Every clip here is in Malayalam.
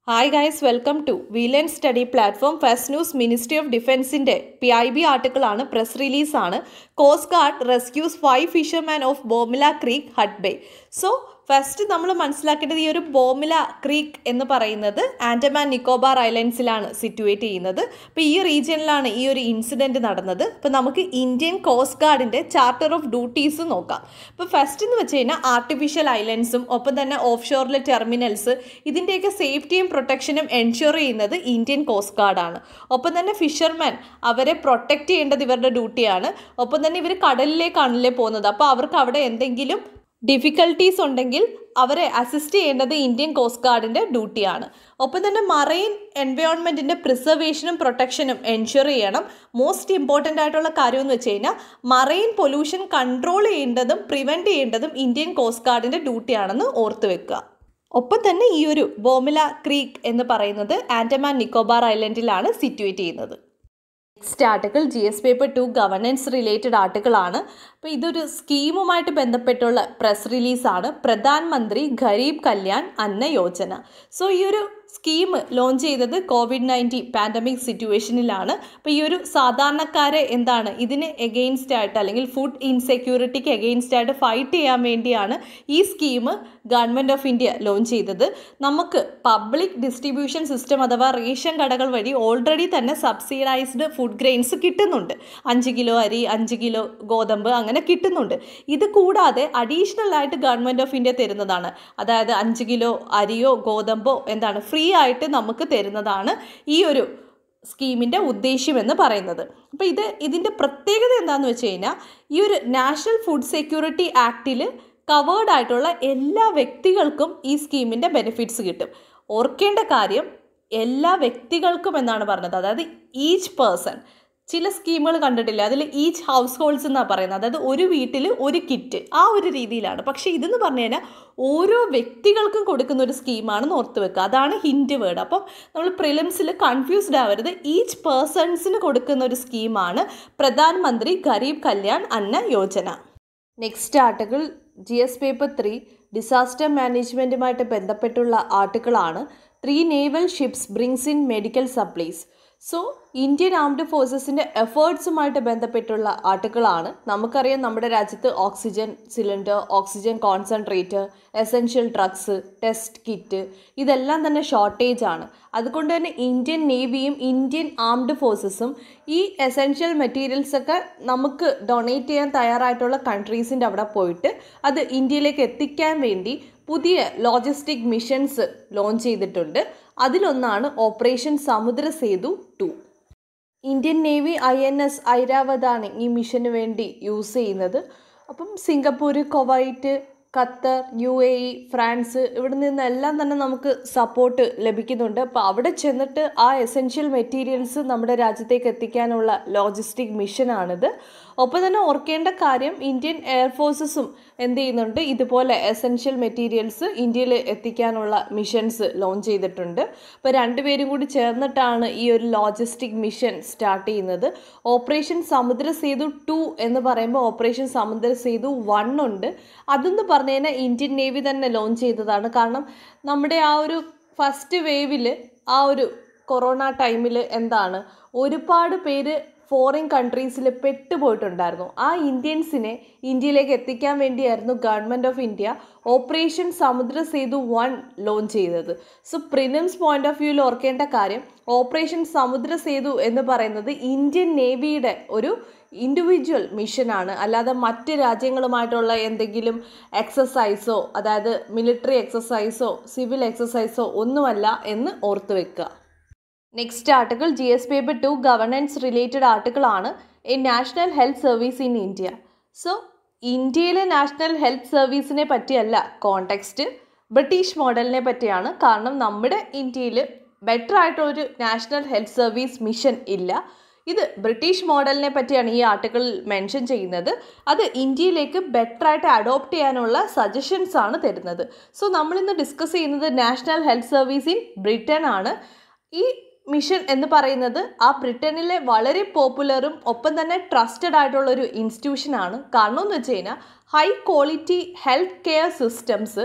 Hi guys, welcome to welearn study platform. First news Ministry of Defence in PIB article ആണ് press release ആണ്. Coast Guard rescues 5 fishermen of Bomila Creek Hut Bay. So first നമ്മൾ മനസ്സിലാക്കേണ്ടത് ഈ ഒരു ബോമില ക്രീക്ക് എന്ന് പറയുന്നത് ആൻഡമാൻ നിക്കോബാർ ഐലൻഡ്സിലാണ് സിറ്റുവേറ്റ് ചെയ്യുന്നത്. അപ്പോൾ ഈ റീജിയനിലാണ് ഈ ഒരു ഇൻസിഡൻറ്റ് നടന്നത്. അപ്പോൾ നമുക്ക് ഇന്ത്യൻ കോസ്റ്റ് ഗാർഡിൻ്റെ ചാർട്ടർ ഓഫ് ഡ്യൂട്ടീസ് നോക്കാം. അപ്പോൾ ഫസ്റ്റ് എന്ന് വെച്ച് കഴിഞ്ഞാൽ ആർട്ടിഫിഷ്യൽ ഐലൻഡ്സും ഒപ്പം തന്നെ ഓഫ് ഷോറിലെ ടെർമിനൽസ് ഇതിൻ്റെയൊക്കെ സേഫ്റ്റിയും പ്രൊട്ടക്ഷനും എൻഷുർ ചെയ്യുന്നത് ഇന്ത്യൻ കോസ്റ്റ് ഗാർഡാണ്. ഒപ്പം തന്നെ ഫിഷർമാൻ അവരെ പ്രൊട്ടക്റ്റ് ചെയ്യേണ്ടത് ഇവരുടെ ഡ്യൂട്ടിയാണ്. ഒപ്പം തന്നെ ഇവർ കടലിലേക്കാണല്ലേ പോകുന്നത്. അപ്പോൾ അവർക്ക് അവിടെ എന്തെങ്കിലും ഡിഫിക്കൽട്ടീസ് ഉണ്ടെങ്കിൽ അവരെ അസിസ്റ്റ് ചെയ്യേണ്ടത് ഇന്ത്യൻ കോസ്റ്റ് ഗാർഡിൻ്റെ ഡ്യൂട്ടിയാണ്. ഒപ്പം തന്നെ മറൈൻ എൻവയോൺമെൻറ്റിൻ്റെ പ്രിസർവേഷനും പ്രൊട്ടക്ഷനും എൻഷുർ ചെയ്യണം. മോസ്റ്റ് ഇമ്പോർട്ടൻ്റ് ആയിട്ടുള്ള കാര്യം എന്ന് വെച്ച് കഴിഞ്ഞാൽ മറൈൻ പൊല്യൂഷൻ കൺട്രോൾ ചെയ്യേണ്ടതും പ്രിവെൻറ്റ് ചെയ്യേണ്ടതും ഇന്ത്യൻ കോസ്റ്റ് ഗാർഡിൻ്റെ ഡ്യൂട്ടിയാണെന്ന് ഓർത്ത് വെക്കുക. ഒപ്പം തന്നെ ഈ ഒരു ബോമില ക്രീക്ക് എന്ന് പറയുന്നത് ആൻഡമാൻ നിക്കോബാർ ഐലൻഡിലാണ് സിറ്റുവേറ്റ് ചെയ്യുന്നത്. Next article GS paper 2 governance related article ആണ്. അപ്പോൾ ഇതൊരു സ്കീമുമായിട്ട് ബന്ധപ്പെട്ടുള്ള പ്രസ് റിലീസാണ്. പ്രധാനമന്ത്രി ഗരീബ് കല്യാൺ അന്ന യോജന. സോ ഈ ഒരു സ്കീം ലോഞ്ച് ചെയ്തത് COVID-19 പാൻഡമിക് സിറ്റുവേഷനിലാണ്. അപ്പോൾ ഈ ഒരു സാധാരണക്കാരെ എന്താണ് ഇതിന് എഗെയിൻസ്റ്റ് ആയിട്ട് അല്ലെങ്കിൽ ഫുഡ് ഇൻസെക്യൂരിറ്റിക്ക് എഗെയിൻസ്റ്റ് ആയിട്ട് ഫൈറ്റ് ചെയ്യാൻ വേണ്ടിയാണ് ഈ scheme government of India launch ചെയ്തത്. നമുക്ക് പബ്ലിക് ഡിസ്ട്രിബ്യൂഷൻ സിസ്റ്റം അഥവാ റേഷൻ കടകൾ വഴി ഓൾറെഡി തന്നെ സബ്സിഡൈസ്ഡ് ഫുഡ് ഗ്രെയിൻസ് കിട്ടുന്നുണ്ട്. 5 കിലോ അരി, 5 കിലോ ഗോതമ്പ് അങ്ങനെ കിട്ടുന്നുണ്ട്. ഇത് കൂടാതെ അഡീഷണൽ ആയിട്ട് ഗവൺമെൻറ് ഓഫ് ഇന്ത്യ തരുന്നതാണ്. അതായത് 5 കിലോ അരിയോ ഗോതമ്പോ എന്താണ് ഫ്രീ ആയിട്ട് നമുക്ക് തരുന്നതാണ് ഈ ഒരു സ്കീമിൻ്റെ ഉദ്ദേശ്യം എന്ന് പറയുന്നത്. അപ്പോൾ ഇതിൻ്റെ പ്രത്യേകത എന്താണെന്ന് വെച്ച് കഴിഞ്ഞാൽ ഈ ഒരു നാഷണൽ ഫുഡ് സെക്യൂരിറ്റി ആക്റ്റിൽ കവേർഡ് ആയിട്ടുള്ള എല്ലാ വ്യക്തികൾക്കും ഈ സ്കീമിൻ്റെ ബെനിഫിറ്റ്സ് കിട്ടും. ഓർക്കേണ്ട കാര്യം എല്ലാ വ്യക്തികൾക്കും എന്നാണ് പറഞ്ഞത്. അതായത് ഈച്ച് പേഴ്സൺ. ചില സ്കീമുകൾ കണ്ടിട്ടില്ല, അതിൽ ഈച്ച് ഹൗസ് ഹോൾഡ്സ് എന്നാണ് പറയുന്നത്. അതായത് ഒരു വീട്ടിൽ ഒരു കിറ്റ്, ആ ഒരു രീതിയിലാണ്. പക്ഷേ ഇതെന്ന് പറഞ്ഞു കഴിഞ്ഞാൽ ഓരോ വ്യക്തികൾക്കും കൊടുക്കുന്ന ഒരു സ്കീമാണെന്ന് ഓർത്ത് വെക്കുക. അതാണ് ഹിൻഡ് വേർഡ്. അപ്പം നമ്മൾ പ്രിലിംസിൽ കൺഫ്യൂസ്ഡ് ആവരുത്. ഈച്ച് പേഴ്സൺസിന് കൊടുക്കുന്ന ഒരു സ്കീമാണ് Pradhan Mantri Garib Kalyan Anna Yojana. Next article GS paper 3 disaster മാനേജ്മെൻറ്റുമായിട്ട് ബന്ധപ്പെട്ടുള്ള ആർട്ടിക്കിളാണ്. 3 naval ships brings in medical supplies. So Indian armed ഫോഴ്സസിൻ്റെ എഫേർട്സുമായിട്ട് ബന്ധപ്പെട്ടുള്ള ആർട്ടിക്കിളാണ്. നമുക്കറിയാം നമ്മുടെ രാജ്യത്ത് oxygen cylinder, oxygen concentrator, essential drugs, test kit ഇതെല്ലാം തന്നെ ഷോർട്ടേജ് ആണ്. അതുകൊണ്ട് തന്നെ ഇന്ത്യൻ നേവിയും ഇന്ത്യൻ ആംഡ് ഫോഴ്സസും ഈ എസെൻഷ്യൽ മെറ്റീരിയൽസൊക്കെ നമുക്ക് ഡൊണേറ്റ് ചെയ്യാൻ തയ്യാറായിട്ടുള്ള കൺട്രീസിൻ്റെ അവിടെ പോയിട്ട് അത് ഇന്ത്യയിലേക്ക് എത്തിക്കാൻ വേണ്ടി പുതിയ ലോജിസ്റ്റിക് മിഷൻസ് ലോഞ്ച് ചെയ്തിട്ടുണ്ട്. അതിലൊന്നാണ് operation Samudra Setu 2. Indian navy INS ഐരാവതാണ് ഈ മിഷന് വേണ്ടി യൂസ് ചെയ്യുന്നത്. അപ്പം Singapore, Kuwait, Qatar, UAE, France ഇവിടെ നിന്നെല്ലാം തന്നെ നമുക്ക് സപ്പോർട്ട് ലഭിക്കുന്നുണ്ട്. അപ്പോൾ അവിടെ ചെന്നിട്ട് ആ എസെൻഷ്യൽ മെറ്റീരിയൽസ് നമ്മുടെ രാജ്യത്തേക്ക് എത്തിക്കാനുള്ള ലോജിസ്റ്റിക് മിഷനാണിത്. ഒപ്പം തന്നെ ഓർക്കേണ്ട കാര്യം ഇന്ത്യൻ എയർഫോഴ്സസും എന്ത് ചെയ്യുന്നുണ്ട്, ഇതുപോലെ എസെൻഷ്യൽ മെറ്റീരിയൽസ് ഇന്ത്യയിൽ എത്തിക്കാനുള്ള മിഷൻസ് ലോഞ്ച് ചെയ്തിട്ടുണ്ട്. അപ്പോൾ രണ്ടുപേരും കൂടി ചേർന്നിട്ടാണ് ഈ ഒരു ലോജിസ്റ്റിക് മിഷൻ സ്റ്റാർട്ട് ചെയ്യുന്നത്. ഓപ്പറേഷൻ സമുദ്ര സേതു 2 എന്ന് പറയുമ്പോൾ ഓപ്പറേഷൻ സമുദ്ര സേതു 1 ഉണ്ട്. അതെന്ന് പറഞ്ഞു കഴിഞ്ഞാൽ ഇന്ത്യൻ നേവി തന്നെ ലോഞ്ച് ചെയ്തതാണ്. കാരണം നമ്മുടെ ആ ഒരു ഫസ്റ്റ് വേവിൽ ആ ഒരു കൊറോണ ടൈമിൽ എന്താണ് ഒരുപാട് പേര് ഫോറിൻ കൺട്രീസിൽ പെട്ടുപോയിട്ടുണ്ടായിരുന്നു. ആ ഇന്ത്യൻസിനെ ഇന്ത്യയിലേക്ക് എത്തിക്കാൻ വേണ്ടിയായിരുന്നു government of India operation Samudra Setu 1 launch ചെയ്തത്. സോ പ്രിലിംസ് പോയിന്റ് ഓഫ് വ്യൂവിൽ ഓർക്കേണ്ട കാര്യം ഓപ്പറേഷൻ സമുദ്ര സേതു എന്ന് പറയുന്നത് ഇന്ത്യൻ നേവിയുടെ ഒരു ഇൻഡിവിജ്വൽ മിഷനാണ്. അല്ലാതെ മറ്റ് രാജ്യങ്ങളുമായിട്ടുള്ള എന്തെങ്കിലും എക്സസൈസോ അതായത് മിലിറ്ററി എക്സസൈസോ സിവിൽ എക്സസൈസോ ഒന്നുമല്ല എന്ന് ഓർത്ത് വെക്കുക. Next article GS paper 2 governance related article ആണ്. A national health service in India. സോ ഇന്ത്യയിലെ നാഷണൽ ഹെൽത്ത് സർവീസിനെ പറ്റിയല്ല കോണ്ടെക്സ്റ്റ്, ബ്രിട്ടീഷ് മോഡലിനെ പറ്റിയാണ്. കാരണം നമ്മുടെ ഇന്ത്യയിൽ ബെറ്റർ ആയിട്ടൊരു നാഷണൽ ഹെൽത്ത് സർവീസ് മിഷൻ ഇല്ല. ഇത് ബ്രിട്ടീഷ് മോഡലിനെ പറ്റിയാണ് ഈ ആർട്ടിക്കിൾ മെൻഷൻ ചെയ്യുന്നത്. അത് ഇന്ത്യയിലേക്ക് ബെറ്ററായിട്ട് അഡോപ്റ്റ് ചെയ്യാനുള്ള സജഷൻസ് ആണ് തരുന്നത്. സോ നമ്മളിന്ന് ഡിസ്കസ് ചെയ്യുന്നത് national health service in Britain ആണ്. ഈ മിഷൻ എന്ന് പറയുന്നത് ആ ബ്രിട്ടനിലെ വളരെ പോപ്പുലറും ഒപ്പം തന്നെ ട്രസ്റ്റഡ് ആയിട്ടുള്ളൊരു ഇൻസ്റ്റിറ്റ്യൂഷനാണ്. കാരണം എന്ന് വെച്ച് കഴിഞ്ഞാൽ high quality health care systems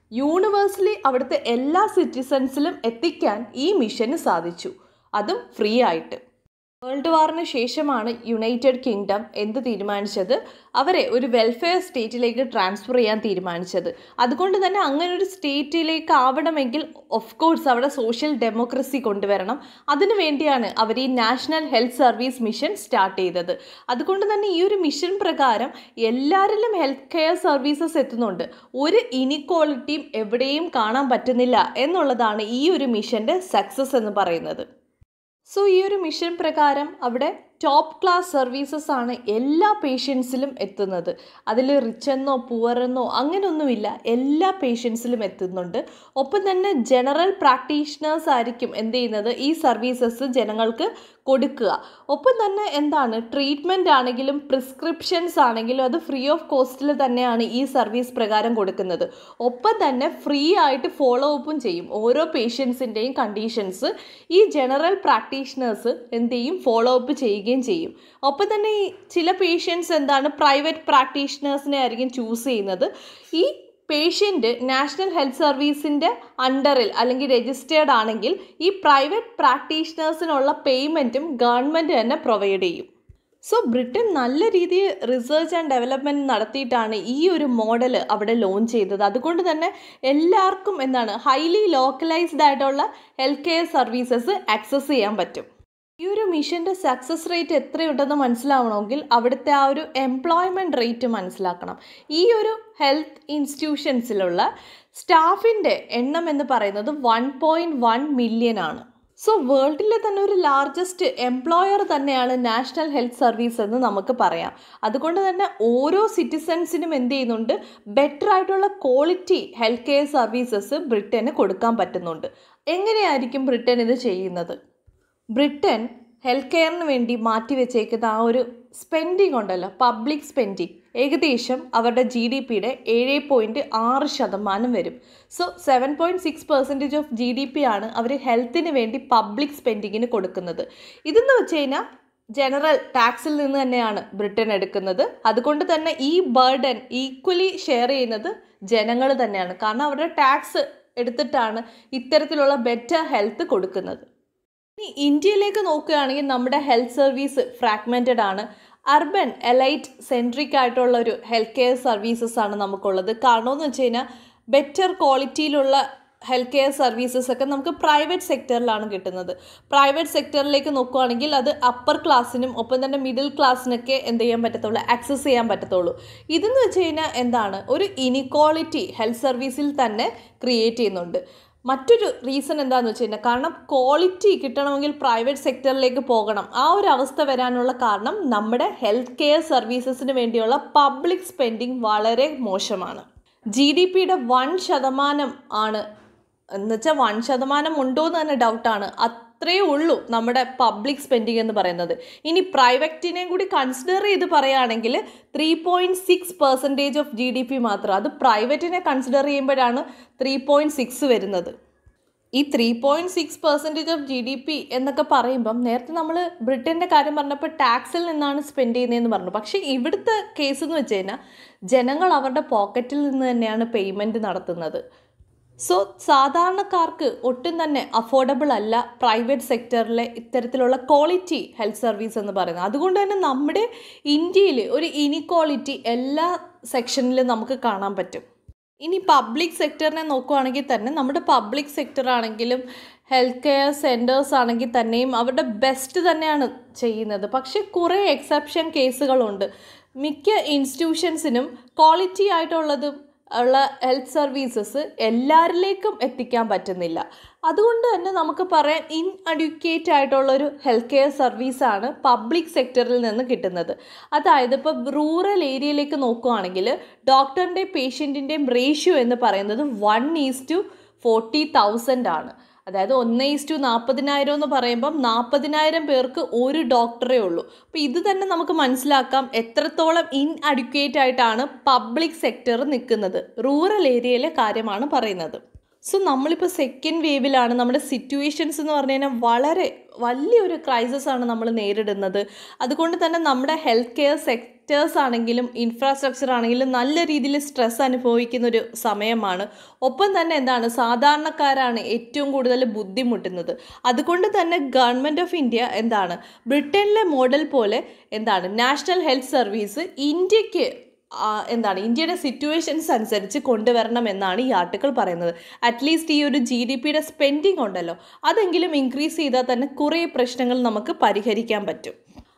universally അവിടുത്തെ എല്ലാ സിറ്റിസൺസിലും എത്തിക്കാൻ ഈ മിഷന് സാധിച്ചു, അതും ഫ്രീ ആയിട്ട്. വേൾഡ് വാറിന് ശേഷമാണ് യുണൈറ്റഡ് കിങ്ഡം എന്ത് തീരുമാനിച്ചത്? അവരെ ഒരു വെൽഫെയർ സ്റ്റേറ്റിലേക്ക് ട്രാൻസ്ഫർ ചെയ്യാൻ തീരുമാനിച്ചത്. അതുകൊണ്ട് തന്നെ അങ്ങനെ ഒരു സ്റ്റേറ്റിലേക്ക് ആവണമെങ്കിൽ ഓഫ് കോഴ്സ് അവിടെ സോഷ്യൽ ഡെമോക്രസി കൊണ്ടുവരണം. അതിനു വേണ്ടിയാണ് അവർ ഈ national health service mission start ചെയ്തത്. അതുകൊണ്ട് തന്നെ ഈ ഒരു മിഷൻ പ്രകാരം എല്ലാവരിലും ഹെൽത്ത് കെയർ സർവീസസ് എത്തുന്നുണ്ട്. ഒരു ഇനിക്വാളിറ്റിയും എവിടെയും കാണാൻ പറ്റുന്നില്ല എന്നുള്ളതാണ് ഈ ഒരു മിഷൻ്റെ സക്സസ് എന്ന് പറയുന്നത്. സോ ഈ ഒരു മിഷൻ പ്രകാരം അവിടെ ടോപ്പ് ക്ലാസ് സർവീസസ് ആണ് എല്ലാ പേഷ്യൻസിലും എത്തുന്നത്. അതിൽ റിച്ച് എന്നോ പുവർ എന്നോ അങ്ങനെയൊന്നുമില്ല, എല്ലാ പേഷ്യൻസിലും എത്തുന്നുണ്ട്. ഒപ്പം തന്നെ ജനറൽ പ്രാക്ടീഷണേഴ്സ് ആയിരിക്കും എന്ത് ചെയ്യുന്നത്, ഈ സർവീസസ് ജനങ്ങൾക്ക് കൊടുക്കുക. ഒപ്പം തന്നെ എന്താണ്, ട്രീറ്റ്മെൻറ്റ് ആണെങ്കിലും പ്രിസ്ക്രിപ്ഷൻസ് ആണെങ്കിലും അത് ഫ്രീ ഓഫ് കോസ്റ്റിൽ തന്നെയാണ് ഈ സർവീസ് പ്രകാരം കൊടുക്കുന്നത്. ഒപ്പം തന്നെ ഫ്രീ ആയിട്ട് ഫോളോ അപ്പും ചെയ്യും. ഓരോ പേഷ്യൻസിൻ്റെയും കണ്ടീഷൻസ് ഈ ജനറൽ പ്രാക്ടീഷണേഴ്സ് എന്ത് ചെയ്യും, ഫോളോ അപ്പ് ചെയ്യുകയും ചെയ്യും. ഒപ്പം തന്നെ ഈ ചില പേഷ്യൻസ് എന്താണ്, പ്രൈവറ്റ് പ്രാക്ടീഷണേഴ്സിനെ ആയിരിക്കും ചൂസ് ചെയ്യുന്നത്. ഈ പേഷ്യൻ്റ് നാഷണൽ ഹെൽത്ത് സർവീസിൻ്റെ അണ്ടറിൽ അല്ലെങ്കിൽ രജിസ്റ്റേർഡ് ആണെങ്കിൽ ഈ പ്രൈവറ്റ് പ്രാക്ടീഷണേഴ്സിനുള്ള പേയ്മെൻറ്റും ഗവൺമെൻറ് തന്നെ പ്രൊവൈഡ് ചെയ്യും. സോ ബ്രിട്ടൻ നല്ല രീതിയിൽ റിസർച്ച് ആൻഡ് ഡെവലപ്മെൻറ്റ് നടത്തിയിട്ടാണ് ഈ ഒരു മോഡൽ അവിടെ ലോഞ്ച് ചെയ്തത്. അതുകൊണ്ട് തന്നെ എല്ലാവർക്കും എന്താണ്, ഹൈലി ലോക്കലൈസ്ഡ് ആയിട്ടുള്ള ഹെൽത്ത് കെയർ സർവീസസ് ആക്സസ് ചെയ്യാൻ പറ്റും. ഈ ഒരു മിഷൻ്റെ സക്സസ് റേറ്റ് എത്രയുണ്ടെന്ന് മനസ്സിലാവണമെങ്കിൽ അവിടുത്തെ ആ ഒരു എംപ്ലോയ്മെൻറ്റ് റേറ്റ് മനസ്സിലാക്കണം. ഈ ഒരു ഹെൽത്ത് ഇൻസ്റ്റിറ്റ്യൂഷൻസിലുള്ള സ്റ്റാഫിൻ്റെ എണ്ണം എന്ന് പറയുന്നത് 1.1 മില്യൺ ആണ്. സോ വേൾഡിലെ തന്നെ ഒരു ലാർജസ്റ്റ് എംപ്ലോയർ തന്നെയാണ് നാഷണൽ ഹെൽത്ത് സർവീസ് എന്ന് നമുക്ക് പറയാം. അതുകൊണ്ട് തന്നെ ഓരോ സിറ്റിസൺസിനും എന്ത് ചെയ്യുന്നുണ്ട്, ബെറ്റർ ആയിട്ടുള്ള ക്വാളിറ്റി ഹെൽത്ത് കെയർ സർവീസസ് ബ്രിട്ടന് കൊടുക്കാൻ പറ്റുന്നുണ്ട്. എങ്ങനെയായിരിക്കും ബ്രിട്ടൻ ഇത് ചെയ്യുന്നത്? ബ്രിട്ടൻ ഹെൽത്ത് കെയറിന് വേണ്ടി മാറ്റിവെച്ചേക്കുന്ന ആ ഒരു സ്പെൻഡിങ് ഉണ്ടല്ലോ, പബ്ലിക് സ്പെൻഡിങ്, ഏകദേശം അവരുടെ GDPയുടെ 7.6% വരും. സോ 7.6% ഓഫ് GDP ആണ് അവർ ഹെൽത്തിന് വേണ്ടി പബ്ലിക് സ്പെൻഡിങ്ങിന് കൊടുക്കുന്നത്. ഇതെന്ന് വെച്ച് കഴിഞ്ഞാൽ ജനറൽ ടാക്സിൽ നിന്ന് തന്നെയാണ് ബ്രിട്ടൻ എടുക്കുന്നത്. അതുകൊണ്ട് തന്നെ ഈ ബർഡൻ ഈക്വലി ഷെയർ ചെയ്യുന്നത് ജനങ്ങൾ തന്നെയാണ്. കാരണം അവരുടെ ടാക്സ് എടുത്തിട്ടാണ് ഇത്തരത്തിലുള്ള ബെറ്റർ ഹെൽത്ത് കൊടുക്കുന്നത്. ഇനി ഇന്ത്യയിലേക്ക് നോക്കുകയാണെങ്കിൽ നമ്മുടെ ഹെൽത്ത് സർവീസ് ഫ്രാഗ്മെൻറ്റഡ് ആണ്. അർബൻ എലൈറ്റ് സെൻട്രിക് ആയിട്ടുള്ള ഒരു ഹെൽത്ത് കെയർ സർവീസസ് ആണ് നമുക്കുള്ളത്. കാരണം എന്ന് വെച്ച് കഴിഞ്ഞാൽ ബെറ്റർ ക്വാളിറ്റിയിലുള്ള ഹെൽത്ത് കെയർ സർവീസസ് ഒക്കെ നമുക്ക് പ്രൈവറ്റ് സെക്ടറിലാണ് കിട്ടുന്നത്. പ്രൈവറ്റ് സെക്ടറിലേക്ക് നോക്കുകയാണെങ്കിൽ അത് അപ്പർ ക്ലാസ്സിനും ഒപ്പം തന്നെ മിഡിൽ ക്ലാസ്സിനൊക്കെ എന്ത് ചെയ്യാൻ പറ്റത്തുള്ളൂ, ആക്സസ് ചെയ്യാൻ പറ്റത്തുള്ളൂ. ഇതെന്ന് വെച്ച് കഴിഞ്ഞാൽ എന്താണ്, ഒരു ഇനിക്വാളിറ്റി ഹെൽത്ത് സർവീസിൽ തന്നെ ക്രിയേറ്റ് ചെയ്യുന്നുണ്ട്. മറ്റൊരു റീസൺ എന്താണെന്ന് വെച്ച് കഴിഞ്ഞാൽ, കാരണം ക്വാളിറ്റി കിട്ടണമെങ്കിൽ പ്രൈവറ്റ് സെക്ടറിലേക്ക് പോകണം. ആ ഒരു അവസ്ഥ വരാനുള്ള കാരണം നമ്മുടെ ഹെൽത്ത് കെയർ സർവീസസിന് വേണ്ടിയുള്ള പബ്ലിക് സ്പെൻഡിങ് വളരെ മോശമാണ്. GDPയുടെ 1% ആണ് എന്നുവെച്ചാൽ 1% ഉണ്ടോ എന്ന് തന്നെ ഡൗട്ടാണ്. അത്രയേ ഉള്ളൂ നമ്മുടെ പബ്ലിക് സ്പെൻഡിങ് എന്ന് പറയുന്നത്. ഇനി പ്രൈവറ്റിനെയും കൂടി കൺസിഡർ ചെയ്ത് പറയുകയാണെങ്കിൽ 3.6% ഓഫ് GDP മാത്രം. അത് പ്രൈവറ്റിനെ കൺസിഡർ ചെയ്യുമ്പോഴാണ് 3.6 വരുന്നത്. ഈ 3.6% ഓഫ് GDP എന്നൊക്കെ പറയുമ്പം നേരത്തെ നമ്മൾ ബ്രിട്ടൻ്റെ കാര്യം പറഞ്ഞപ്പോൾ ടാക്സിൽ നിന്നാണ് സ്പെൻഡ് ചെയ്യുന്നതെന്ന് പറഞ്ഞു. പക്ഷേ ഇവിടുത്തെ കേസ് എന്ന് വെച്ച് കഴിഞ്ഞാൽ ജനങ്ങൾ അവരുടെ പോക്കറ്റിൽ നിന്ന് തന്നെയാണ് പേയ്മെൻറ്റ് നടത്തുന്നത്. സോ സാധാരണക്കാർക്ക് ഒട്ടും തന്നെ അഫോർഡബിൾ അല്ല പ്രൈവറ്റ് സെക്ടറിലെ ഇത്തരത്തിലുള്ള ക്വാളിറ്റി ഹെൽത്ത് സർവീസ് എന്ന് പറയുന്നത്. അതുകൊണ്ട് തന്നെ നമ്മുടെ ഇന്ത്യയിൽ ഒരു ഇനിക്വാളിറ്റി എല്ലാ സെക്ഷനിലും നമുക്ക് കാണാൻ പറ്റും. ഇനി പബ്ലിക് സെക്ടറിനെ നോക്കുകയാണെങ്കിൽ തന്നെ നമ്മുടെ പബ്ലിക് സെക്ടർ ആണെങ്കിലും ഹെൽത്ത് കെയർ സെൻറ്റേഴ്സ് ആണെങ്കിൽ തന്നെയും അവരുടെ ബെസ്റ്റ് തന്നെയാണ് ചെയ്യുന്നത്. പക്ഷേ കുറേ എക്സെപ്ഷൻ കേസുകളുണ്ട്. മിക്ക ഇൻസ്റ്റിറ്റ്യൂഷൻസിനും ക്വാളിറ്റി ആയിട്ടുള്ളതും ഉള്ള ഹെൽത്ത് സർവീസസ് എല്ലാവരിലേക്കും എത്തിക്കാൻ പറ്റുന്നില്ല. അതുകൊണ്ട് തന്നെ നമുക്ക് പറയാൻ ഇൻഅഡ്യൂക്കേറ്റ് ആയിട്ടുള്ളൊരു ഹെൽത്ത് കെയർ സർവീസാണ് പബ്ലിക് സെക്ടറിൽ നിന്ന് കിട്ടുന്നത്. അതായത് ഇപ്പോൾ റൂറൽ ഏരിയയിലേക്ക് നോക്കുകയാണെങ്കിൽ ഡോക്ടറിൻ്റെയും പേഷ്യൻറ്റിൻ്റെയും റേഷ്യോ എന്ന് പറയുന്നത് 1:40,000 ആണ്. അതായത് 1:40,000 എന്ന് പറയുമ്പം 40,000 പേർക്ക് ഒരു ഡോക്ടറേ ഉള്ളൂ. അപ്പോൾ ഇത് തന്നെ നമുക്ക് മനസ്സിലാക്കാം എത്രത്തോളം ഇൻഅഡ്യൂക്കേറ്റ് ആയിട്ടാണ് പബ്ലിക് സെക്ടർ നിൽക്കുന്നത്. റൂറൽ ഏരിയയിലെ കാര്യമാണ് പറയുന്നത്. സോ നമ്മളിപ്പോൾ സെക്കൻഡ് വേവിലാണ്. നമ്മുടെ സിറ്റുവേഷൻസ് എന്ന് പറഞ്ഞു കഴിഞ്ഞാൽ വളരെ വലിയൊരു ക്രൈസിസ് ആണ് നമ്മൾ നേരിടുന്നത്. അതുകൊണ്ട് തന്നെ നമ്മുടെ ഹെൽത്ത് കെയർ സെക്ടേഴ്സ് ആണെങ്കിലും ഇൻഫ്രാസ്ട്രക്ചർ ആണെങ്കിലും നല്ല രീതിയിൽ സ്ട്രെസ് അനുഭവിക്കുന്ന ഒരു സമയമാണ്. ഒപ്പം തന്നെ എന്താണ്, സാധാരണക്കാരാണ് ഏറ്റവും കൂടുതൽ ബുദ്ധിമുട്ടുന്നത്. അതുകൊണ്ട് തന്നെ ഗവൺമെൻറ് ഓഫ് ഇന്ത്യ എന്താണ്, ബ്രിട്ടനിലെ മോഡൽ പോലെ എന്താണ് നാഷണൽ ഹെൽത്ത് സർവീസ് ഇന്ത്യക്ക് ഇന്ത്യയുടെ സിറ്റുവേഷൻസ് അനുസരിച്ച് കൊണ്ടുവരണം എന്നാണ് ഈ ആർട്ടിക്കിൾ പറയുന്നത്. അറ്റ്ലീസ്റ്റ് ഈ ഒരു GDPയുടെ സ്പെൻഡിങ് ഉണ്ടല്ലോ, അതെങ്കിലും ഇൻക്രീസ് ചെയ്താൽ തന്നെ കുറേ പ്രശ്നങ്ങൾ നമുക്ക് പരിഹരിക്കാൻ പറ്റും.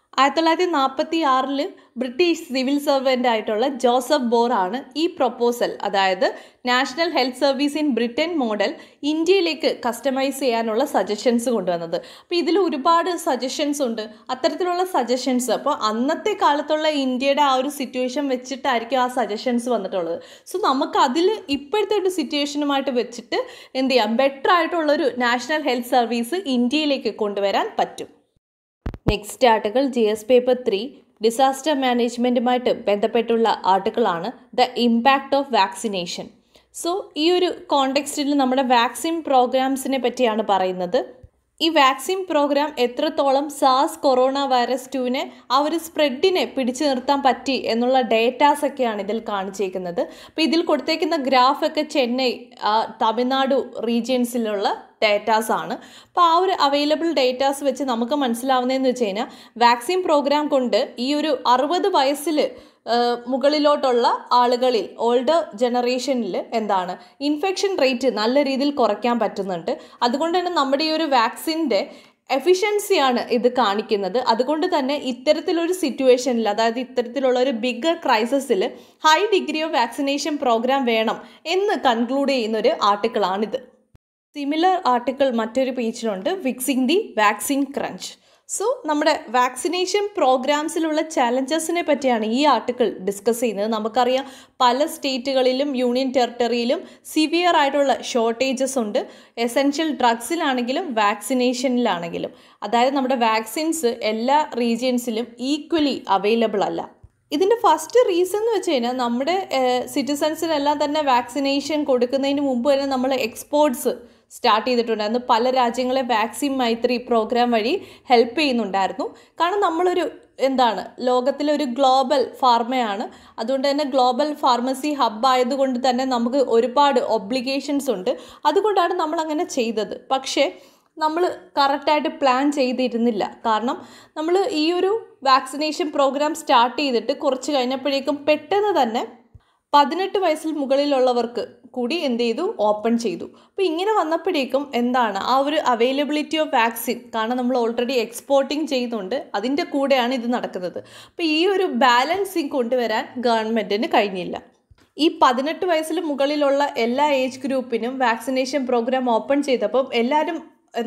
1946 ബ്രിട്ടീഷ് സിവിൽ സർവൻ്റ് ആയിട്ടുള്ള ജോസഫ് ബോർ ആണ് ഈ പ്രൊപ്പോസൽ, അതായത് national health service in Britain model ഇന്ത്യയിലേക്ക് കസ്റ്റമൈസ് ചെയ്യാനുള്ള സജഷൻസ് കൊണ്ടുവന്നത്. അപ്പോൾ ഇതിൽ ഒരുപാട് സജഷൻസ് ഉണ്ട്. അത്തരത്തിലുള്ള സജഷൻസ് അപ്പോൾ അന്നത്തെ കാലത്തുള്ള ഇന്ത്യയുടെ ആ ഒരു സിറ്റുവേഷൻ വെച്ചിട്ടായിരിക്കും ആ സജഷൻസ് വന്നിട്ടുള്ളത്. സോ നമുക്ക് അതിൽ ഇപ്പോഴത്തെ ഒരു സിറ്റുവേഷനുമായിട്ട് വെച്ചിട്ട് എന്ത് ചെയ്യാം, ബെറ്റർ ആയിട്ടുള്ളൊരു നാഷണൽ ഹെൽത്ത് സർവീസ് ഇന്ത്യയിലേക്ക് കൊണ്ടുവരാൻ പറ്റും. Next article GS paper 3 disaster മാനേജ്മെൻറ്റുമായിട്ട് ബന്ധപ്പെട്ടുള്ള ആർട്ടിക്കിളാണ് the impact of vaccination. So ഈ ഒരു കോണ്ടെക്സ്റ്റിൽ നമ്മുടെ വാക്സിൻ പ്രോഗ്രാംസിനെ പറ്റിയാണ് പറയുന്നത്. ഈ വാക്സിൻ പ്രോഗ്രാം എത്രത്തോളം സാസ് കൊറോണ വൈറസ് 2 ആ ഒരു സ്പ്രെഡിനെ പിടിച്ചു നിർത്താൻ പറ്റി എന്നുള്ള ഡേറ്റാസൊക്കെയാണ് ഇതിൽ കാണിച്ചേക്കുന്നത്. അപ്പോൾ ഇതിൽ കൊടുത്തേക്കുന്ന ഗ്രാഫൊക്കെ ചെന്നൈ, തമിഴ്നാട് റീജിയൻസിലുള്ള ഡേറ്റാസ് ആണ്. അപ്പോൾ ആ ഒരു അവൈലബിൾ ഡേറ്റാസ് വെച്ച് നമുക്ക് മനസ്സിലാവുന്നതെന്ന് വെച്ച് കഴിഞ്ഞാൽ വാക്സിൻ പ്രോഗ്രാം കൊണ്ട് ഈ ഒരു 60 വയസ്സിൽ മുകളിലോട്ടുള്ള ആളുകളിൽ, ഓൾഡർ ജനറേഷനിൽ എന്താണ് ഇൻഫെക്ഷൻ റേറ്റ് നല്ല രീതിയിൽ കുറയ്ക്കാൻ പറ്റുന്നുണ്ട്. അതുകൊണ്ട് തന്നെ നമ്മുടെ ഈ ഒരു വാക്സിൻ്റെ എഫിഷ്യൻസിയാണ് ഇത് കാണിക്കുന്നത്. അതുകൊണ്ട് തന്നെ ഇത്തരത്തിലൊരു സിറ്റുവേഷനിൽ, അതായത് ഇത്തരത്തിലുള്ള ഒരു ബിഗ്ഗർ ക്രൈസിസിൽ high degree of vaccination programme വേണം എന്ന് കൺക്ലൂഡ് ചെയ്യുന്നൊരു ആർട്ടിക്കിളാണിത്. സിമിലർ ആർട്ടിക്കിൾ മറ്റൊരു പേജിലുണ്ട്, fixing the vaccine crunch. So നമ്മുടെ വാക്സിനേഷൻ പ്രോഗ്രാംസിലുള്ള ചാലഞ്ചസിനെ പറ്റിയാണ് ഈ ആർട്ടിക്കിൾ ഡിസ്കസ് ചെയ്യുന്നത്. നമുക്കറിയാം പല സ്റ്റേറ്റുകളിലും യൂണിയൻ ടെറിട്ടറിയിലും സിവിയർ ആയിട്ടുള്ള ഷോർട്ടേജസ് ഉണ്ട്, എസെൻഷ്യൽ ഡ്രഗ്സിലാണെങ്കിലും വാക്സിനേഷനിലാണെങ്കിലും. അതായത് നമ്മുടെ വാക്സിൻസ് എല്ലാ റീജിയൻസിലും ഈക്വലി അവൈലബിൾ അല്ല. ഇതിൻ്റെ ഫസ്റ്റ് റീസൺ എന്ന് വെച്ച് കഴിഞ്ഞാൽ നമ്മുടെ സിറ്റിസൺസിനെല്ലാം തന്നെ വാക്സിനേഷൻ കൊടുക്കുന്നതിന് മുമ്പ് തന്നെ നമ്മൾ എക്സ്പോർട്സ് സ്റ്റാർട്ട് ചെയ്തിട്ടുണ്ടായിരുന്നു. പല രാജ്യങ്ങളെ വാക്സിൻ മൈത്രി പ്രോഗ്രാം വഴി ഹെൽപ്പ് ചെയ്യുന്നുണ്ടായിരുന്നു. കാരണം നമ്മളൊരു ലോകത്തിലെ ഒരു ഗ്ലോബൽ ഫാർമയാണ്. അതുകൊണ്ട് തന്നെ ഗ്ലോബൽ ഫാർമസി ഹബ് ആയതുകൊണ്ട് തന്നെ നമുക്ക് ഒരുപാട് ഒബ്ലിഗേഷൻസ് ഉണ്ട്. അതുകൊണ്ടാണ് നമ്മളങ്ങനെ ചെയ്തത്. പക്ഷേ നമ്മൾ കറക്റ്റായിട്ട് പ്ലാൻ ചെയ്തിരുന്നില്ല. കാരണം നമ്മൾ ഈ ഒരു വാക്സിനേഷൻ പ്രോഗ്രാം സ്റ്റാർട്ട് ചെയ്തിട്ട് കുറച്ച് കഴിഞ്ഞപ്പോഴേക്കും പെട്ടെന്ന് തന്നെ 18 വയസ്സിൽ മുകളിലുള്ളവർക്ക് കൂടി എന്ത് ചെയ്തു, ഓപ്പൺ ചെയ്തു. അപ്പോൾ ഇങ്ങനെ വന്നപ്പോഴേക്കും ആ ഒരു അവൈലബിലിറ്റി ഓഫ് വാക്സിൻ, കാരണം നമ്മൾ ഓൾറെഡി എക്സ്പോർട്ടിങ് ചെയ്യുന്നുണ്ട്, അതിൻ്റെ കൂടെയാണ് ഇത് നടക്കുന്നത്. അപ്പോൾ ഈ ഒരു ബാലൻസിങ് കൊണ്ടുവരാൻ ഗവൺമെൻറ്റിന് കഴിഞ്ഞില്ല. ഈ 18 വയസ്സിൽ മുകളിലുള്ള എല്ലാ ഏജ് ഗ്രൂപ്പിനും വാക്സിനേഷൻ പ്രോഗ്രാം ഓപ്പൺ ചെയ്തപ്പം എല്ലാവരും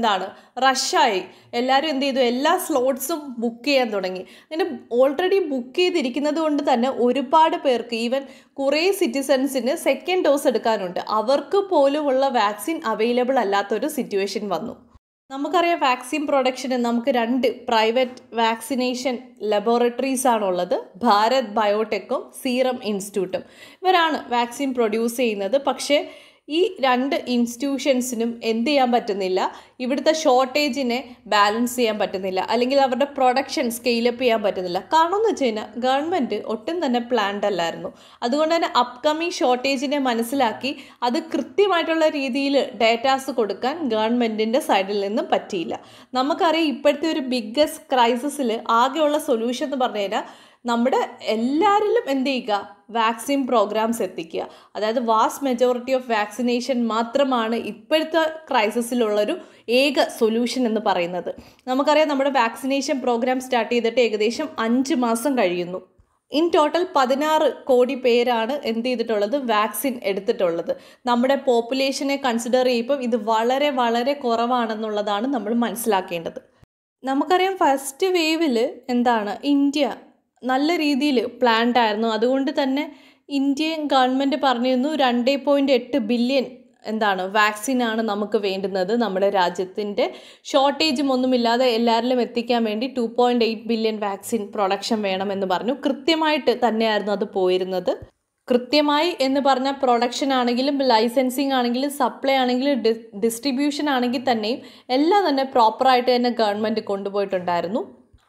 റഷായി. എല്ലാവരും എന്ത് ചെയ്തു, എല്ലാ സ്ലോട്ട്സും ബുക്ക് ചെയ്യാൻ തുടങ്ങി. അങ്ങനെ ഓൾറെഡി ബുക്ക് ചെയ്തിരിക്കുന്നത് കൊണ്ട് തന്നെ ഒരുപാട് പേർക്ക്, ഈവൻ കുറേ സിറ്റിസൺസിന് സെക്കൻഡ് ഡോസ് എടുക്കാനുണ്ട്, അവർക്ക് പോലുമുള്ള വാക്സിൻ അവൈലബിൾ അല്ലാത്തൊരു സിറ്റുവേഷൻ വന്നു. നമുക്കറിയാം വാക്സിൻ പ്രൊഡക്ഷന് നമുക്ക് 2 പ്രൈവറ്റ് വാക്സിനേഷൻ ലബോറട്ടറീസ് ആണുള്ളത്, ഭാരത് ബയോടെക്കും സീറം ഇൻസ്റ്റിറ്റ്യൂട്ടും. ഇവരാണ് വാക്സിൻ പ്രൊഡ്യൂസ് ചെയ്യുന്നത്. പക്ഷേ ഈ 2 ഇൻസ്റ്റിറ്റ്യൂഷൻസിനും എന്ത് ചെയ്യാൻ പറ്റുന്നില്ല, ഇവിടുത്തെ ഷോർട്ടേജിനെ ബാലൻസ് ചെയ്യാൻ പറ്റുന്നില്ല, അല്ലെങ്കിൽ അവരുടെ പ്രൊഡക്ഷൻ സ്കെയിലപ്പ് ചെയ്യാൻ പറ്റുന്നില്ല. കാരണം എന്ന് വെച്ച് കഴിഞ്ഞാൽ ഗവൺമെൻറ് ഒട്ടും തന്നെ പ്ലാൻഡ് അല്ലായിരുന്നു. അതുകൊണ്ട് തന്നെ അപ്കമിങ് ഷോർട്ടേജിനെ മനസ്സിലാക്കി അത് കൃത്യമായിട്ടുള്ള രീതിയിൽ ഡേറ്റാസ് കൊടുക്കാൻ ഗവൺമെൻറ്റിൻ്റെ സൈഡിൽ നിന്നും പറ്റിയില്ല. നമുക്കറിയാം ഇപ്പോഴത്തെ ഒരു ബിഗ്ഗസ്റ്റ് ക്രൈസിസിൽ ആകെയുള്ള സൊല്യൂഷൻ എന്ന് പറഞ്ഞു കഴിഞ്ഞാൽ നമ്മുടെ എല്ലാവരിലും എന്ത് ചെയ്യുക, വാക്സിൻ പ്രോഗ്രാംസ് എത്തിക്കുക. അതായത് വാസ്റ്റ് മെജോറിറ്റി ഓഫ് വാക്സിനേഷൻ മാത്രമാണ് ഇപ്പോഴത്തെ ക്രൈസിസിലുള്ളൊരു ഏക സൊല്യൂഷൻ എന്ന് പറയുന്നത്. നമുക്കറിയാം നമ്മുടെ വാക്സിനേഷൻ പ്രോഗ്രാം സ്റ്റാർട്ട് ചെയ്തിട്ട് ഏകദേശം 5 മാസം കഴിയുന്നു. ഇൻ ടോട്ടൽ 16 കോടി പേരാണ് എന്ത് ചെയ്തിട്ടുള്ളത്, വാക്സിൻ എടുത്തിട്ടുള്ളത്. നമ്മുടെ പോപ്പുലേഷനെ കൺസിഡർ ചെയ്യുമ്പോൾ ഇത് വളരെ വളരെ കുറവാണെന്നുള്ളതാണ് നമ്മൾ മനസ്സിലാക്കേണ്ടത്. നമുക്കറിയാം ഫസ്റ്റ് വേവിൽ ഇന്ത്യ നല്ല രീതിയിൽ പ്ലാൻഡ് ആയിരുന്നു. അതുകൊണ്ട് തന്നെ ഇന്ത്യൻ ഗവൺമെൻറ് പറഞ്ഞിരുന്നു 2.8 ബില്യൺ വാക്സിനാണ് നമുക്ക് വേണ്ടുന്നത്. നമ്മുടെ രാജ്യത്തിൻ്റെ ഷോർട്ടേജും ഒന്നുമില്ലാതെ എല്ലാവരിലും എത്തിക്കാൻ വേണ്ടി 2.8 ബില്യൺ വാക്സിൻ പ്രൊഡക്ഷൻ വേണമെന്ന് പറഞ്ഞു. കൃത്യമായിട്ട് തന്നെയായിരുന്നു അത് പോയിരുന്നത്. കൃത്യമായി എന്ന് പറഞ്ഞാൽ പ്രൊഡക്ഷൻ ആണെങ്കിലും ലൈസൻസിങ് ആണെങ്കിലും സപ്ലൈ ആണെങ്കിലും ഡിസ്ട്രിബ്യൂഷൻ ആണെങ്കിൽ തന്നെയും എല്ലാം തന്നെ പ്രോപ്പറായിട്ട് തന്നെ ഗവൺമെൻറ് കൊണ്ടുപോയിട്ടുണ്ടായിരുന്നു.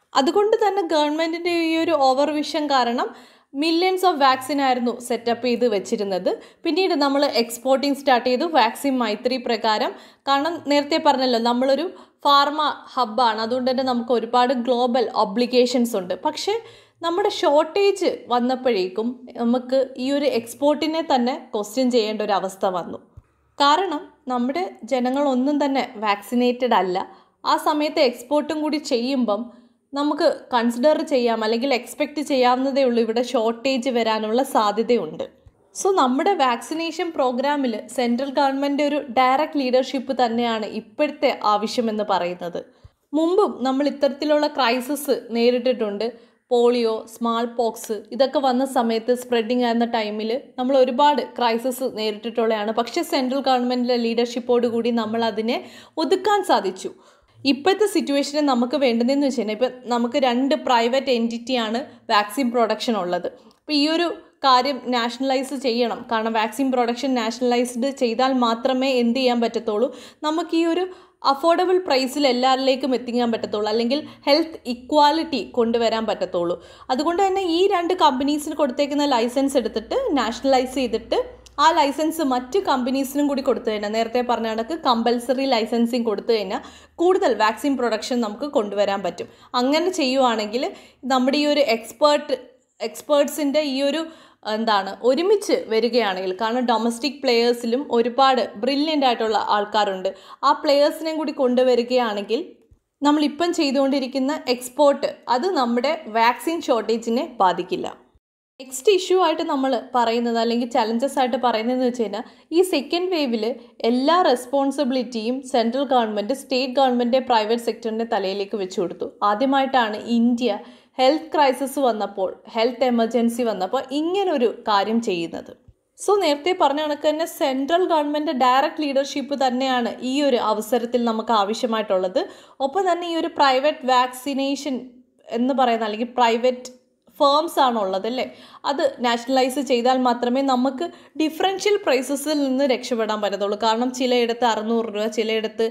അതുകൊണ്ട് തന്നെ ഗവൺമെൻറ്റിൻ്റെ ഈ ഒരു ഓവർ വിഷൻ കാരണം മില്യൺസ് ഓഫ് വാക്സിൻ ആയിരുന്നു സെറ്റപ്പ് ചെയ്ത് വെച്ചിരുന്നത്. പിന്നീട് നമ്മൾ എക്സ്പോർട്ടിങ് സ്റ്റാർട്ട് ചെയ്തു വാക്സിൻ മൈത്രി പ്രകാരം. കാരണം നേരത്തെ പറഞ്ഞല്ലോ നമ്മളൊരു ഫാർമ ഹബ്ബാണ്, അതുകൊണ്ട് തന്നെ നമുക്ക് ഒരുപാട് ഗ്ലോബൽ ഒബ്ലിഗേഷൻസ് ഉണ്ട്. പക്ഷേ നമ്മുടെ ഷോർട്ടേജ് വന്നപ്പോഴേക്കും നമുക്ക് ഈ ഒരു എക്സ്പോർട്ടിനെ തന്നെ ക്വസ്റ്റ്യൻ ചെയ്യേണ്ട ഒരു അവസ്ഥ വന്നു. കാരണം നമ്മുടെ ജനങ്ങളൊന്നും തന്നെ വാക്സിനേറ്റഡ് അല്ല. ആ സമയത്ത് എക്സ്പോർട്ടും കൂടി ചെയ്യുമ്പം നമുക്ക് കൺസിഡർ ചെയ്യാം അല്ലെങ്കിൽ എക്സ്പെക്റ്റ് ചെയ്യാവുന്നതേ ഉള്ളൂ ഇവിടെ ഷോർട്ടേജ് വരാനുള്ള സാധ്യതയുണ്ട്. സോ നമ്മുടെ വാക്സിനേഷൻ പ്രോഗ്രാമിൽ സെൻട്രൽ ഗവൺമെൻറ് ഒരു ഡയറക്റ്റ് ലീഡർഷിപ്പ് തന്നെയാണ് ഇപ്പോഴത്തെ ആവശ്യമെന്ന് പറയുന്നത്. മുമ്പും നമ്മൾ ഇത്തരത്തിലുള്ള ക്രൈസിസ് നേരിട്ടിട്ടുണ്ട്. പോളിയോ, സ്മാൾ പോക്സ് ഇതൊക്കെ വന്ന സമയത്ത് സ്പ്രെഡിങ് ആയിരുന്ന ടൈമിൽ നമ്മൾ ഒരുപാട് ക്രൈസിസ് നേരിട്ടിട്ടുള്ളതാണ്. പക്ഷേ സെൻട്രൽ ഗവൺമെൻറ്റിൻ്റെ ലീഡർഷിപ്പോടുകൂടി നമ്മൾ അതിനെ ഒതുക്കാൻ സാധിച്ചു. ഇപ്പോഴത്തെ സിറ്റുവേഷന് നമുക്ക് വേണ്ടതെന്ന് വെച്ച് കഴിഞ്ഞാൽ ഇപ്പം നമുക്ക് 2 പ്രൈവറ്റ് എൻറ്റിറ്റിയാണ് വാക്സിൻ പ്രൊഡക്ഷൻ ഉള്ളത്. അപ്പോൾ ഈ ഒരു കാര്യം നാഷണലൈസ് ചെയ്യണം. കാരണം വാക്സിൻ പ്രൊഡക്ഷൻ നാഷണലൈസ്ഡ് ചെയ്താൽ മാത്രമേ എന്ത് ചെയ്യാൻ പറ്റത്തുള്ളൂ, നമുക്ക് ഈ ഒരു അഫോർഡബിൾ പ്രൈസിൽ എല്ലാവരിലേക്കും എത്തിക്കാൻ പറ്റത്തുള്ളൂ, അല്ലെങ്കിൽ ഹെൽത്ത് ഇക്വാലിറ്റി കൊണ്ടുവരാൻ പറ്റത്തുള്ളൂ. അതുകൊണ്ട് തന്നെ ഈ 2 കമ്പനീസിന് കൊടുത്തേക്കുന്ന ലൈസൻസ് എടുത്തിട്ട് നാഷണലൈസ് ചെയ്തിട്ട് ആ ലൈസൻസ് മറ്റ് കമ്പനീസിനും കൂടി കൊടുത്തു കഴിഞ്ഞാൽ, നേരത്തെ പറഞ്ഞ കണക്ക് കമ്പൽസറി ലൈസൻസിങ് കൊടുത്തു കഴിഞ്ഞാൽ കൂടുതൽ വാക്സിൻ പ്രൊഡക്ഷൻ നമുക്ക് കൊണ്ടുവരാൻ പറ്റും. അങ്ങനെ ചെയ്യുവാണെങ്കിൽ നമ്മുടെ ഈ ഒരു എക്സ്പേർട്സിൻ്റെ ഈ ഒരു ഒരുമിച്ച് വരികയാണെങ്കിൽ, കാരണം ഡൊമസ്റ്റിക് പ്ലെയേഴ്സിലും ഒരുപാട് ബ്രില്യൻ്റ് ആയിട്ടുള്ള ആൾക്കാരുണ്ട്, ആ പ്ലെയേഴ്സിനെയും കൂടി കൊണ്ടുവരികയാണെങ്കിൽ നമ്മളിപ്പം ചെയ്തുകൊണ്ടിരിക്കുന്ന എക്സ്പോർട്ട് അത് നമ്മുടെ വാക്സിൻ ഷോർട്ടേജിനെ ബാധിക്കില്ല. നെക്സ്റ്റ് ഇഷ്യൂ ആയിട്ട് നമ്മൾ പറയുന്നത് അല്ലെങ്കിൽ ചലഞ്ചസ് ആയിട്ട് പറയുന്നതെന്ന് വെച്ച് കഴിഞ്ഞാൽ ഈ സെക്കൻഡ് വേവിൽ എല്ലാ റെസ്പോൺസിബിലിറ്റിയും central government, state government, private സെക്ടറിൻ്റെ തലയിലേക്ക് വെച്ച് കൊടുത്തു. ആദ്യമായിട്ടാണ് ഇന്ത്യ ഹെൽത്ത് ക്രൈസിസ് വന്നപ്പോൾ, ഹെൽത്ത് എമർജൻസി വന്നപ്പോൾ ഇങ്ങനൊരു കാര്യം ചെയ്യുന്നത്. സോ നേരത്തെ പറഞ്ഞ കണക്ക് തന്നെ സെൻട്രൽ ഗവൺമെൻറ് ഡയറക്റ്റ് ലീഡർഷിപ്പ് തന്നെയാണ് ഈ ഒരു അവസരത്തിൽ നമുക്ക് ആവശ്യമായിട്ടുള്ളത്. ഒപ്പം തന്നെ ഈ ഒരു പ്രൈവറ്റ് വാക്സിനേഷൻ എന്ന് പറയുന്ന അല്ലെങ്കിൽ പ്രൈവറ്റ് ഫേംസ് ആണുള്ളത് അല്ലേ, അത് നാഷണലൈസ് ചെയ്താൽ മാത്രമേ നമുക്ക് ഡിഫറൻഷ്യൽ പ്രൈസസിൽ നിന്ന് രക്ഷപ്പെടാൻ പറ്റത്തുള്ളൂ. കാരണം ചിലയിടത്ത് 600 രൂപ, ചിലയിടത്ത്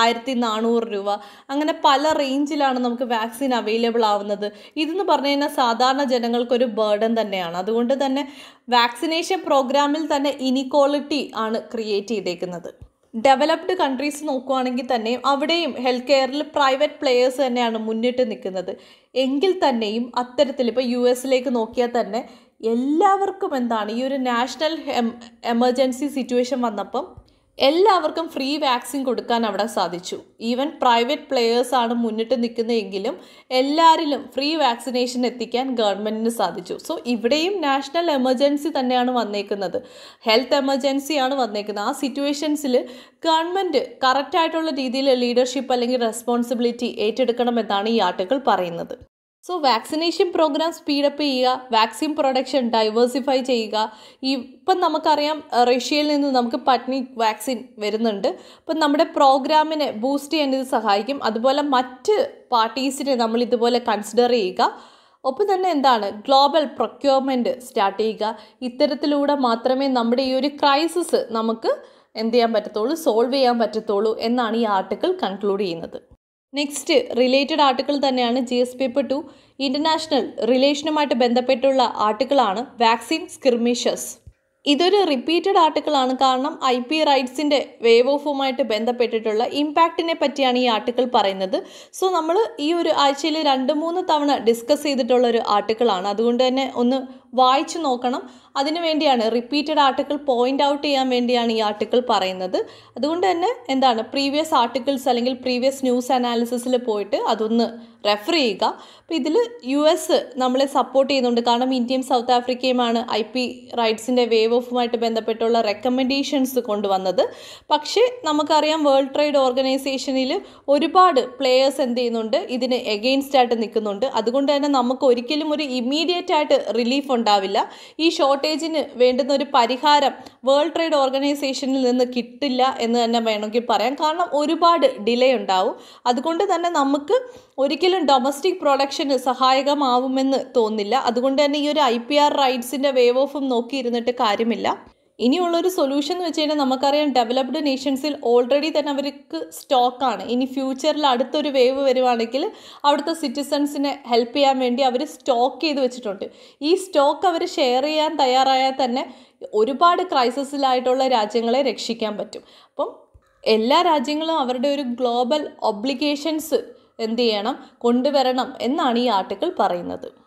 1400 രൂപ, അങ്ങനെ പല റേഞ്ചിലാണ് നമുക്ക് വാക്സിൻ അവൈലബിൾ ആവുന്നത്. ഇതെന്ന് പറഞ്ഞു കഴിഞ്ഞാൽ സാധാരണ ജനങ്ങൾക്കൊരു ബേർഡൻ തന്നെയാണ്. അതുകൊണ്ട് തന്നെ വാക്സിനേഷൻ പ്രോഗ്രാമിൽ തന്നെ ഇനിക്വാളിറ്റി ആണ് ക്രിയേറ്റ് ചെയ്തേക്കുന്നത്. ഡെവലപ്ഡ് കൺട്രീസ് നോക്കുകയാണെങ്കിൽ തന്നെയും അവിടെയും ഹെൽത്ത് കെയറിൽ പ്രൈവറ്റ് പ്ലെയേഴ്സ് തന്നെയാണ് മുന്നിട്ട് നിൽക്കുന്നത്. എങ്കിൽ തന്നെയും അത്തരത്തിൽ ഇപ്പോൾ US നോക്കിയാൽ തന്നെ എല്ലാവർക്കും ഈ ഒരു നാഷണൽ എമർജൻസി സിറ്റുവേഷൻ വന്നപ്പം എല്ലാവർക്കും ഫ്രീ വാക്സിൻ കൊടുക്കാൻ അവിടെ സാധിച്ചു. ഈവൻ പ്രൈവറ്റ് പ്ലെയേഴ്സാണ് മുന്നിട്ട് നിൽക്കുന്നതെങ്കിലും എല്ലാവരിലും ഫ്രീ വാക്സിനേഷൻ എത്തിക്കാൻ ഗവൺമെൻറ്റിന് സാധിച്ചു. സോ ഇവിടെയും നാഷണൽ എമർജൻസി തന്നെയാണ് വന്നേക്കുന്നത്, ഹെൽത്ത് എമർജൻസിയാണ് വന്നേക്കുന്നത്. ആ സിറ്റുവേഷൻസിൽ ഗവൺമെൻറ് കറക്റ്റായിട്ടുള്ള രീതിയിൽ ലീഡർഷിപ്പ് അല്ലെങ്കിൽ റെസ്പോൺസിബിലിറ്റി ഏറ്റെടുക്കണമെന്നാണ് ഈ ആർട്ടിക്കിൾ പറയുന്നത്. സോ വാക്സിനേഷൻ പ്രോഗ്രാം സ്പീഡപ്പ് ചെയ്യുക, വാക്സിൻ പ്രൊഡക്ഷൻ ഡൈവേഴ്സിഫൈ ചെയ്യുക. ഇപ്പം നമുക്കറിയാം റഷ്യയിൽ നിന്ന് നമുക്ക് പട്നിക് വാക്സിൻ വരുന്നുണ്ട്. അപ്പം നമ്മുടെ പ്രോഗ്രാമിനെ ബൂസ്റ്റ് ചെയ്യാൻ ഇത് സഹായിക്കും. അതുപോലെ മറ്റ് പാർട്ടീസിനെ നമ്മൾ ഇതുപോലെ കൺസിഡർ ചെയ്യുക. ഒപ്പം തന്നെ ഗ്ലോബൽ പ്രൊക്യൂർമെൻറ്റ് സ്റ്റാർട്ട് ചെയ്യുക. ഇത്തരത്തിലൂടെ മാത്രമേ നമ്മുടെ ഈ ഒരു ക്രൈസിസ് നമുക്ക് എന്ത് ചെയ്യാൻ പറ്റത്തുള്ളൂ, സോൾവ് ചെയ്യാൻ പറ്റത്തുള്ളൂ എന്നാണ് ഈ ആർട്ടിക്കിൾ കൺക്ലൂഡ് ചെയ്യുന്നത്. നെക്സ്റ്റ് റിലേറ്റഡ് ആർട്ടിക്കിൾ തന്നെയാണ് GS പേപ്പർ 2 ഇൻ്റർനാഷണൽ റിലേഷനുമായിട്ട് ബന്ധപ്പെട്ടുള്ള ആർട്ടിക്കിളാണ് വാക്സിൻ സ്കിർമിഷസ്. ഇതൊരു റിപ്പീറ്റഡ് ആർട്ടിക്കിളാണ്, കാരണം IP റൈറ്റ്സിൻ്റെ വേവ് ഓഫുമായിട്ട് ബന്ധപ്പെട്ടിട്ടുള്ള ഇമ്പാക്റ്റിനെ പറ്റിയാണ് ഈ ആർട്ടിക്കിൾ പറയുന്നത്. സോ നമ്മൾ ഈ ഒരു ആഴ്ചയിൽ 2-3 തവണ ഡിസ്കസ് ചെയ്തിട്ടുള്ളൊരു ആർട്ടിക്കിളാണ്. അതുകൊണ്ട് തന്നെ ഒന്ന് വായിച്ചു നോക്കണം. അതിനുവേണ്ടിയാണ് റിപ്പീറ്റഡ് ആർട്ടിക്കിൾ പോയിൻ്റ് ഔട്ട് ചെയ്യാൻ വേണ്ടിയാണ് ഈ ആർട്ടിക്കിൾ പറയുന്നത്. അതുകൊണ്ട് തന്നെ പ്രീവിയസ് ആർട്ടിക്കിൾസ് അല്ലെങ്കിൽ പ്രീവിയസ് ന്യൂസ് അനാലിസിസിൽ പോയിട്ട് അതൊന്ന് റെഫർ ചെയ്യുക. അപ്പോൾ ഇതിൽ US നമ്മളെ സപ്പോർട്ട് ചെയ്യുന്നുണ്ട്, കാരണം ഇന്ത്യയും സൗത്ത് ആഫ്രിക്കയുമാണ് IP റൈറ്റ്സിൻ്റെ വേവ് ഓഫുമായിട്ട് ബന്ധപ്പെട്ടുള്ള റെക്കമെൻഡേഷൻസ് കൊണ്ടുവന്നത്. പക്ഷേ നമുക്കറിയാം വേൾഡ് ട്രേഡ് ഓർഗനൈസേഷനിൽ ഒരുപാട് പ്ലെയേഴ്സ് എന്ത് ചെയ്യുന്നുണ്ട്, ഇതിന് എഗെയിൻസ്റ്റ് ആയിട്ട് നിൽക്കുന്നുണ്ട്. അതുകൊണ്ട് തന്നെ നമുക്ക് ഒരിക്കലും ഒരു ഇമ്മീഡിയറ്റ് ആയിട്ട് റിലീഫ് ഉണ്ടാവില്ല. ഈ ഷോർട്ടേജിന് വേണ്ടുന്ന ഒരു പരിഹാരം വേൾഡ് ട്രേഡ് ഓർഗനൈസേഷനിൽ നിന്ന് കിട്ടില്ല എന്ന് തന്നെ വേണമെങ്കിൽ പറയാം, കാരണം ഒരുപാട് ഡിലേ ഉണ്ടാവും. അതുകൊണ്ട് തന്നെ നമുക്ക് ഒരിക്കലും ഡൊമസ്റ്റിക് പ്രൊഡക്ഷന് സഹായകമാവുമെന്ന് തോന്നില്ല. അതുകൊണ്ട് തന്നെ ഈ ഒരു IPR റൈറ്റ്സിൻ്റെ വേവ് ഓഫും നോക്കിയിരുന്നിട്ട് കാര്യമില്ല. ഇനിയുള്ളൊരു സൊല്യൂഷൻ എന്ന് വെച്ച് കഴിഞ്ഞാൽ നമുക്കറിയാം ഡെവലപ്ഡ് നേഷൻസിൽ ഓൾറെഡി തന്നെ അവർക്ക് സ്റ്റോക്കാണ്. ഇനി ഫ്യൂച്ചറിൽ അടുത്തൊരു വേവ് വരുവാണെങ്കിൽ അവിടുത്തെ സിറ്റിസൺസിനെ ഹെൽപ്പ് ചെയ്യാൻ വേണ്ടി അവർ സ്റ്റോക്ക് ചെയ്ത് വെച്ചിട്ടുണ്ട്. ഈ സ്റ്റോക്ക് അവർ ഷെയർ ചെയ്യാൻ തയ്യാറായാൽ തന്നെ ഒരുപാട് ക്രൈസിസിലായിട്ടുള്ള രാജ്യങ്ങളെ രക്ഷിക്കാൻ പറ്റും. അപ്പം എല്ലാ രാജ്യങ്ങളും അവരുടെ ഒരു ഗ്ലോബൽ ഒബ്ലിഗേഷൻസ് എന്ത് ചെയ്യണം, കൊണ്ടുവരണം എന്നാണ് ഈ ആർട്ടിക്കിൾ പറയുന്നത്.